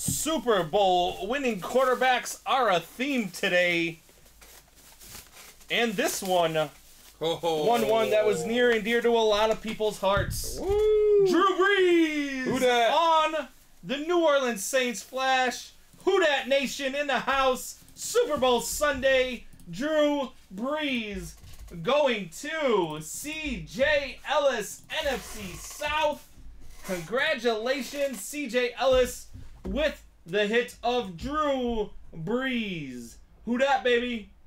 Super Bowl winning quarterbacks are a theme today. And this one, one that was near and dear to a lot of people's hearts. Woo. Drew Brees Who dat? on the New Orleans Saints Flash. Who dat Nation in the house. Super Bowl Sunday. Drew Brees going to CJ Ellis, NFC South. Congratulations, CJ Ellis, with the hit of Drew Brees. Who dat, baby?